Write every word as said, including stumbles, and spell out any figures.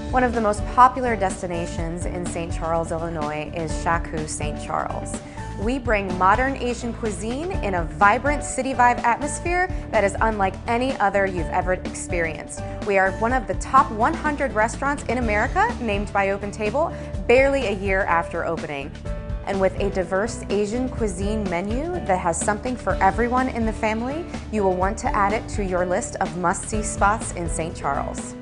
One of the most popular destinations in Saint Charles, Illinois is Shakou, Saint Charles. We bring modern Asian cuisine in a vibrant city vibe atmosphere that is unlike any other you've ever experienced. We are one of the top one hundred restaurants in America, named by OpenTable, barely a year after opening. And with a diverse Asian cuisine menu that has something for everyone in the family, you will want to add it to your list of must-see spots in Saint Charles.